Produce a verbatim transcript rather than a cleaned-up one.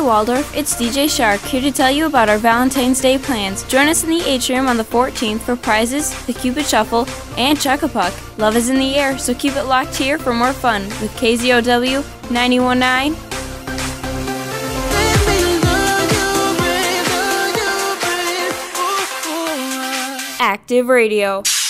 Waldorf, it's D J Shark here to tell you about our Valentine's Day plans. Join us in the Atrium on the fourteenth for prizes, the Cupid Shuffle, and Chuck-a-Puck. Love is in the air, so keep it locked here for more fun with K Z O W ninety-one point nine. Active Radio.